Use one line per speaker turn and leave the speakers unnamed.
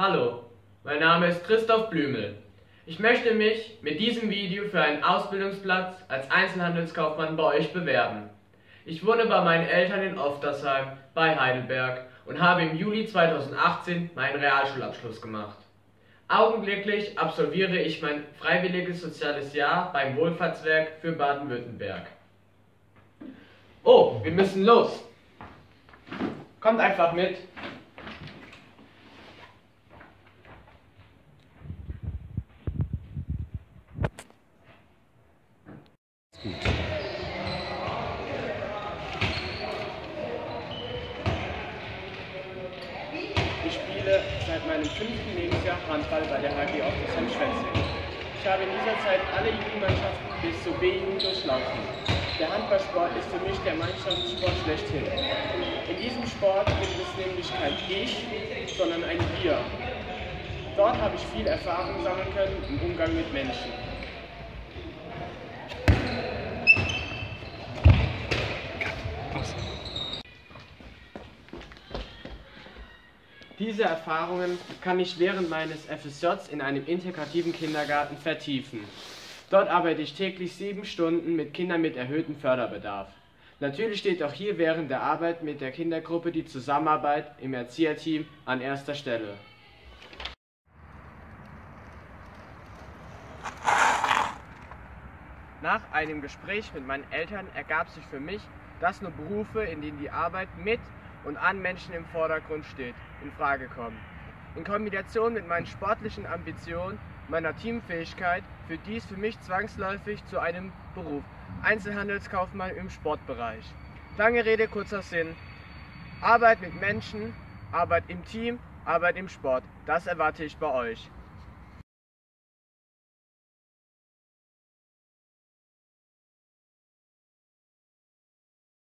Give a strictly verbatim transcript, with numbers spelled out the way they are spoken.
Hallo, mein Name ist Christoph Blümel. Ich möchte mich mit diesem Video für einen Ausbildungsplatz als Einzelhandelskaufmann bei euch bewerben. Ich wohne bei meinen Eltern in Oftersheim bei Heidelberg und habe im Juli zweitausendachtzehn meinen Realschulabschluss gemacht. Augenblicklich absolviere ich mein freiwilliges soziales Jahr beim Wohlfahrtswerk für Baden-Württemberg. Oh, wir müssen los. Kommt einfach mit.
Ich spiele seit meinem fünften Lebensjahr Handball bei der H G Oftersheim-Schwenzing. Ich habe in dieser Zeit alle Jugendmannschaften bis zur B-Jugend durchlaufen. Der Handballsport ist für mich der Mannschaftssport schlechthin. In diesem Sport gibt es nämlich kein Ich, sondern ein Wir. Dort habe ich viel Erfahrung sammeln können im Umgang mit Menschen. Diese Erfahrungen kann ich während meines F S Js in einem integrativen Kindergarten vertiefen. Dort arbeite ich täglich sieben Stunden mit Kindern mit erhöhtem Förderbedarf. Natürlich steht auch hier während der Arbeit mit der Kindergruppe die Zusammenarbeit im Erzieherteam an erster Stelle. Nach einem Gespräch mit meinen Eltern ergab sich für mich, dass nur Berufe, in denen die Arbeit mit und an Menschen im Vordergrund steht, in Frage kommen. In Kombination mit meinen sportlichen Ambitionen, meiner Teamfähigkeit, führt dies für mich zwangsläufig zu einem Beruf, Einzelhandelskaufmann im Sportbereich. Lange Rede, kurzer Sinn. Arbeit mit Menschen, Arbeit im Team, Arbeit im Sport, das erwarte ich bei euch.